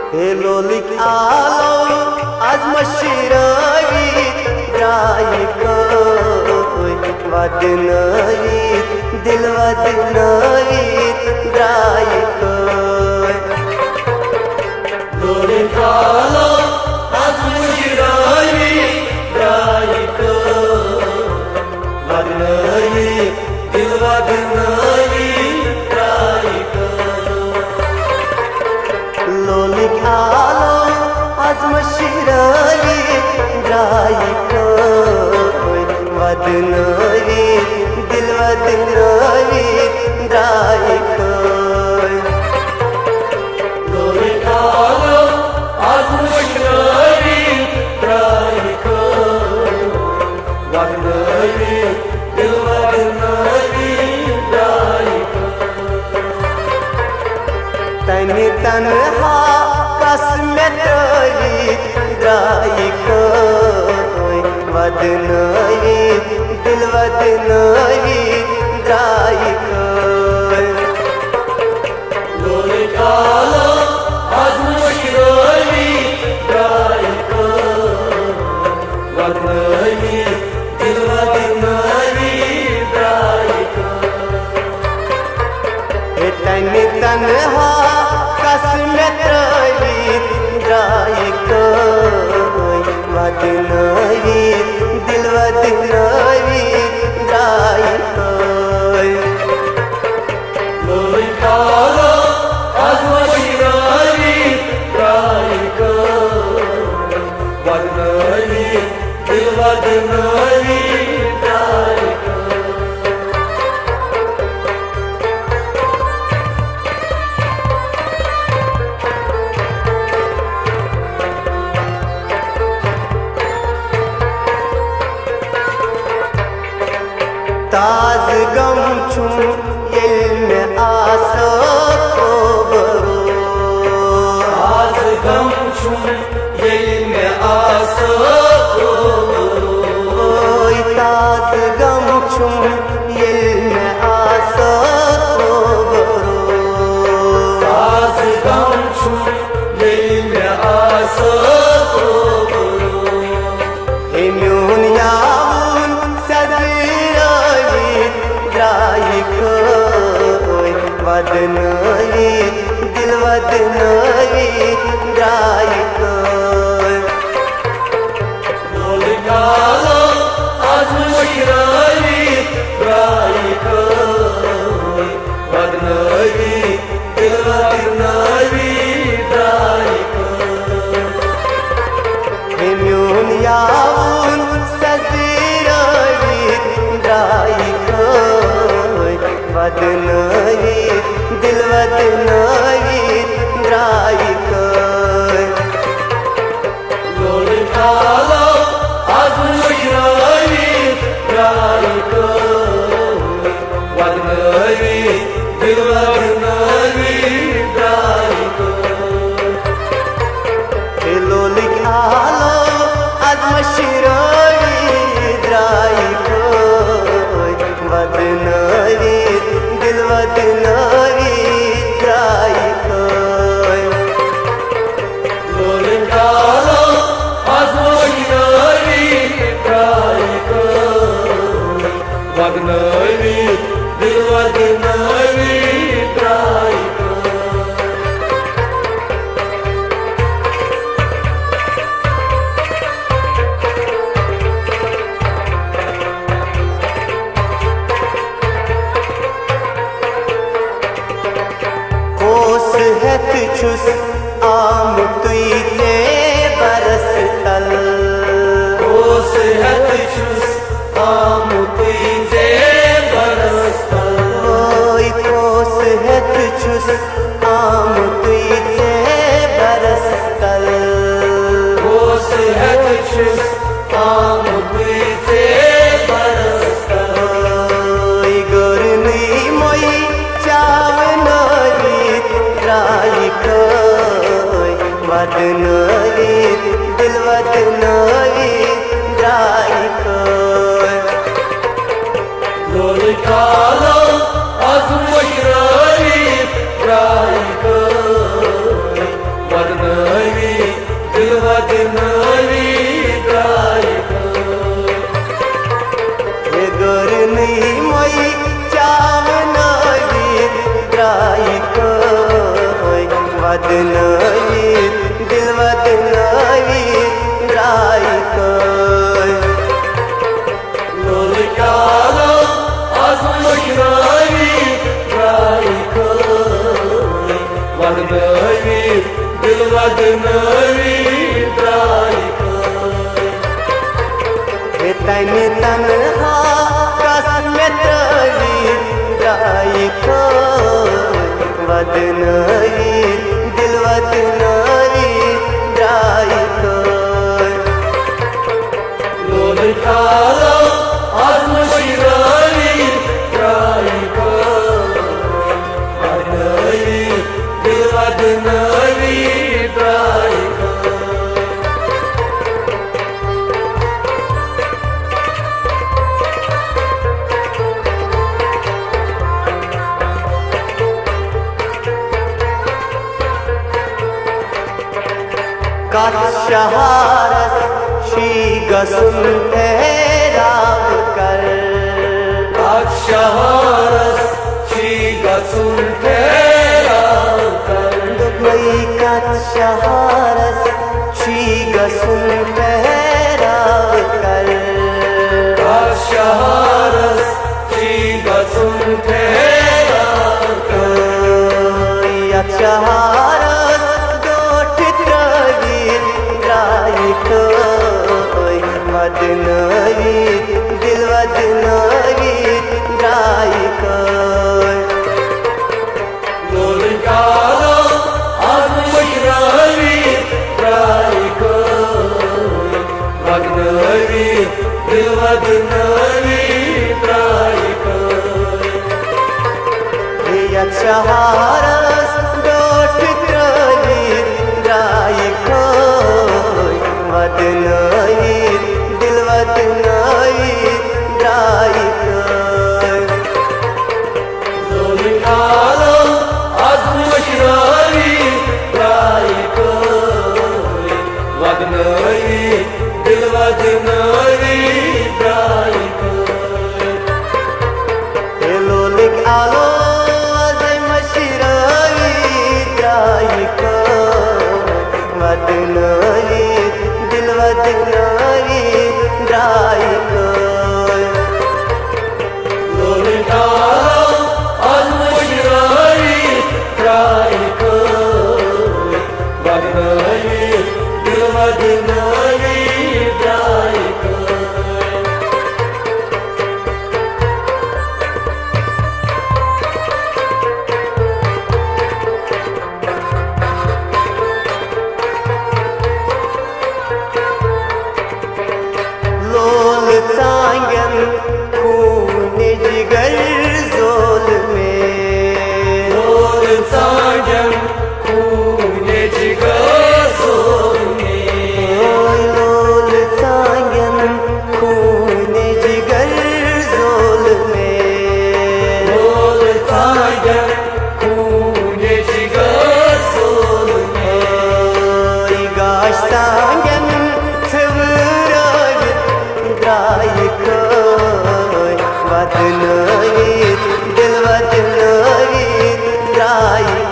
Helolik alo az maşirayit drayikoy vadnayit dil vadnayit drayikoy Helolik alo az maşirayit drayikoy vadnayit dil vadnayit drayikoy Lolik alo az maşirayit drayikoy vadnayit dil vadnayit drayikoy Lolik alo az maşirayit drayikoy vadnayit dil vadnayit drayikoy Tani tanha kasmetrayit drayikoy vadnayit dil vadnayit drayikoy Lolik alo az maşirayit drayikoy vadnayit dil vadnayit drayikoy Tani tanha kasmetrayit drayikoy vadnayit dil vadnayit drayikoy Lolik alo az maşirayit drayikoy vadnayit dil vadnayit drayikoy Taz gam chum yel me asa kobro Taz gam chum yel me asa kobro Taz gam chum yel me asa kobro Taz gam chum yel me asa kobro Hemyun yavun sazirayit drayikoy vadnayit dil vadnayit drayikoy Lolik alo az maşirayit drayikoy vadnayit dil vadnayit drayikoy Hemyun yavun sazirayit drayikoy vadnayit dil vadnayit drayikoy Lolik alo az maşirayit drayikoy vadnayit dil vadnayit drayikoy Lolik alo az maşirayit drayikoy vadnayit dil vadnayit drayikoy Lolik alo az maşirayit drayikoy vadnayit dil vadnayit drayikoy Kooshet chus am tuite baras tal Kooshet chus am tuite baras tal Oy kooshet chus am tuite baras tal Kooshet chus am tuite baras tal Oy gorni moi chawnayit drayikoy vadnayit dil vadnayit drayikoy Lolik alo az maşirayit drayikoy वदनवी द्रायक गोरनी मोई चावनवी द्रायक वदनवी दिल वदनवी द्रायक लोलिकालो आसमशरावी द्रायक वदनवी दिल वदनवी द्रायक तन तनहा कसमतवी द्रायक वदनवी दिल वदनवी द्रायक लोलिकालो आसमशरावी द्रायक वदनवी दिल वदनवी द्रायक शहारस श्री गसुन ठहराव कर शहारस श्री गसुन ठहराव कर दुबई का शहारस श्री गसुन ठहराव कर शहारस श्री गसुन ठहराव कर शहारस वदनवी दिल वदनवी द्रायक लोलिकालो आसमशरावी द्रायक वदनवी दिल वदनवी द्रायक शहारस दोठत्रवी द्रायक वदनवी दिल वदनवी द्रायक लोलिकालो आसमशरावी द्रायक वदनवी दिल वदनवी द्रायक लोलिक आलो आसमशरावी द्रायक वदनवी दिल वदनवी द्रायक लोलिकालो आसमशरावी द्रायक वदनवी दिल वदनवी द्रायक खून जिगर जोल में लोल साजन खून जिगर जोल में लोल साजन खून जिगर जोल में लोल साजन खून जिगर जोल में गाश साजन छवराग द्रायक वदनवी दिल वदनवी द्रायक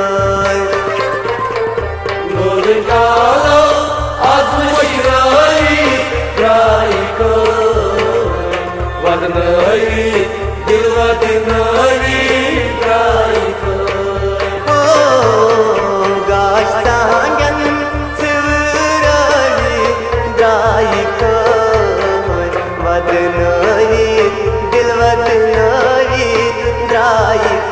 लोलिकालो आसमशरावी द्रायक वदनवी दिल वदनवी द्रायक गाश साजन छवरावी द्रायक वदनवी दिल वदनवी द्रायक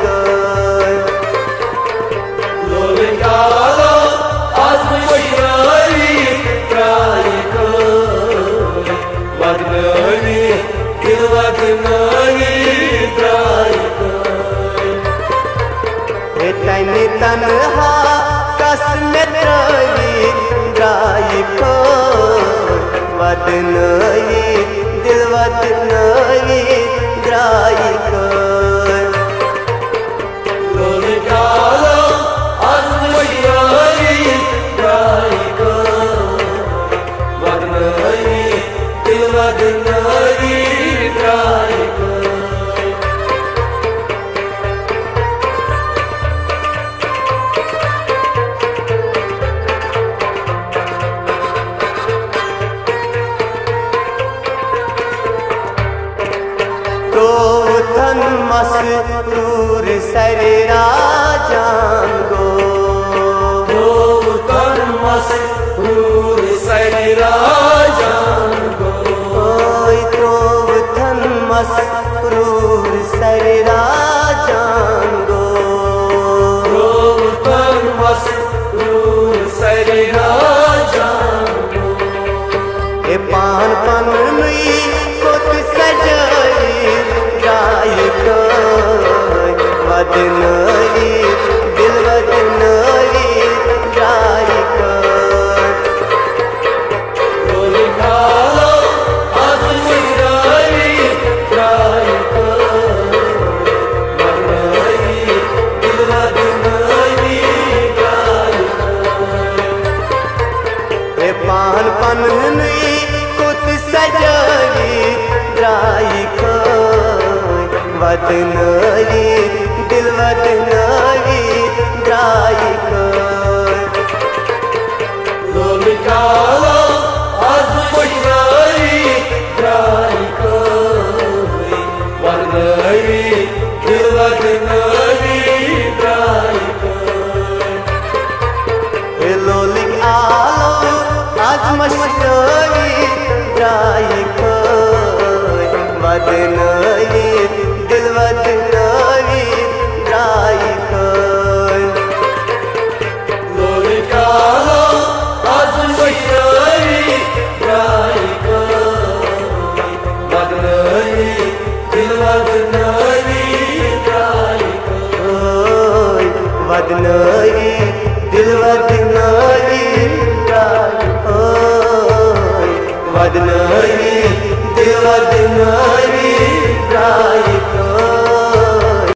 लोलिकालो आसमशरावी द्रायक वदनवी दिल वदनवी द्रायक तन तनहा कसमतवी द्रायक वदनवी दिल वदनवी द्रायक लोलिकालो आसमशरावी द्रायक मसरूर सरेरा जान गो तन मसरूर सरेरा जान गो तन मसरूर सरेरा जान गो तन मसरूर सरेरा जान गो ए पान पन नुई कोत सजाई गाय को वदनई दिल वदनई गाय को बोली खालो आज मुस्काई गाय को वदनई दिल वदनई गाय को ए पान पन नुई कोत सजाई गाय को वदनई दिल वदनई गाय को बोली खालो आज मुस्काई गाय को वदनई दिल वदनई गाय को लोलिक आलो आज मशरी गाय को वदनई दिल वदनई गाय को बोली खालो आज मुस्काई गाय को वदनई दिल वदनई गाय को वदनई दिल वदनई गाय को वदनई दिल वदनई गाय को